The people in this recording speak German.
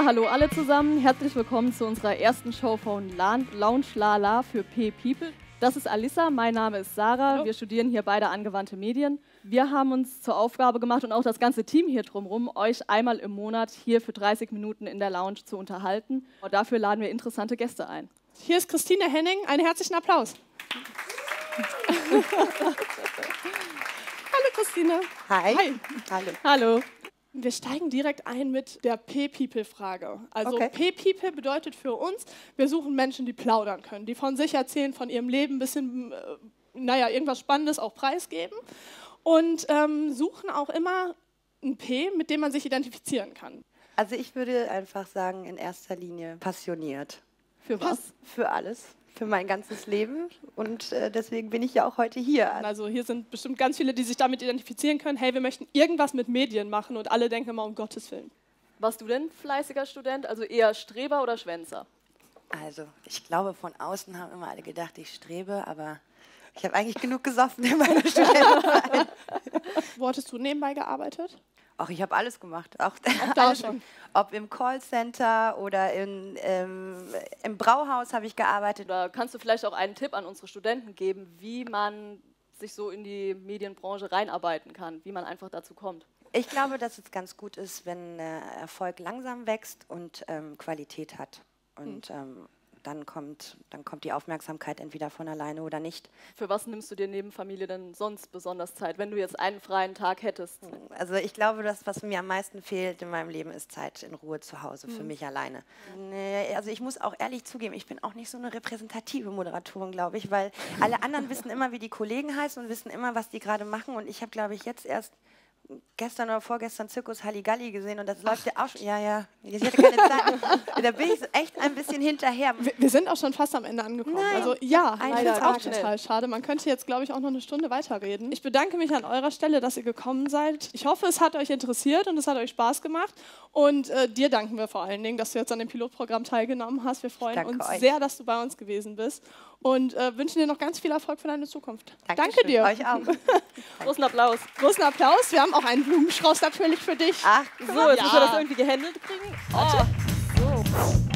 Hallo alle zusammen, herzlich willkommen zu unserer ersten Show von Lounge Lala für P-People. Das ist Alissa, mein Name ist Sarah, Hallo. Wir studieren hier beide angewandte Medien. Wir haben uns zur Aufgabe gemacht und auch das ganze Team hier drumherum, euch einmal im Monat hier für 30 Minuten in der Lounge zu unterhalten. Und dafür laden wir interessante Gäste ein. Hier ist Christine Henning, einen herzlichen Applaus. Hallo Christine. Hi. Hi. Hallo. Hallo. Wir steigen direkt ein mit der P-People-Frage. Also Okay. P-People bedeutet für uns, wir suchen Menschen, die plaudern können, die von sich erzählen, von ihrem Leben ein bisschen, irgendwas Spannendes auch preisgeben. Und suchen auch immer ein P, mit dem man sich identifizieren kann. Also ich würde einfach sagen, in erster Linie passioniert. Für was? Für alles. Für mein ganzes Leben. Und deswegen bin ich ja auch heute hier. Also hier sind bestimmt ganz viele, die sich damit identifizieren können. Hey, wir möchten irgendwas mit Medien machen und alle denken immer, um Gottes Willen. Warst du denn fleißiger Student, also eher Streber oder Schwänzer? Also ich glaube, von außen haben immer alle gedacht, ich strebe, aber ich habe eigentlich genug gesoffen in meiner Studentenzeit. Wo hattest du nebenbei gearbeitet? Ach, ich habe alles gemacht. Auch da alles. schon. Ob im Callcenter oder im Brauhaus habe ich gearbeitet. Oder kannst du vielleicht auch einen Tipp an unsere Studenten geben, wie man sich so in die Medienbranche reinarbeiten kann, wie man einfach dazu kommt? Ich glaube, dass es ganz gut ist, wenn Erfolg langsam wächst und Qualität hat. Und dann kommt die Aufmerksamkeit entweder von alleine oder nicht. Für was nimmst du dir neben Familie denn sonst besonders Zeit, wenn du jetzt einen freien Tag hättest? Also ich glaube, das, was mir am meisten fehlt in meinem Leben, ist Zeit in Ruhe zu Hause, für mich alleine. Nee, also ich muss auch ehrlich zugeben, ich bin auch nicht so eine repräsentative Moderatorin, glaube ich, weil alle anderen wissen immer, wie die Kollegen heißen und wissen immer, was die gerade machen. Und ich habe, glaube ich, jetzt erst gestern oder vorgestern Zirkus Halligalli gesehen und das läuft ja auch schon. Ja, ich hatte keine Zeit. Da bin ich so echt ein bisschen hinterher. Wir sind auch schon fast am Ende angekommen. Nein. Also ja, ich finde es Leider, auch schnell. total schade. Man könnte jetzt, glaube ich, auch noch eine Stunde weiterreden. Ich bedanke mich an eurer Stelle, dass ihr gekommen seid. Ich hoffe, es hat euch interessiert und es hat euch Spaß gemacht. Und dir danken wir vor allen Dingen, dass du jetzt an dem Pilotprogramm teilgenommen hast. Wir freuen Danke uns euch. sehr, dass du bei uns gewesen bist und wünschen dir noch ganz viel Erfolg für deine Zukunft. Danke Dankeschön. dir. Euch auch. Großen Applaus. Großen Applaus. Wir haben auch einen Blumenstrauß natürlich für dich. Ach, So, jetzt müssen wir das irgendwie gehandelt kriegen. Oh. So.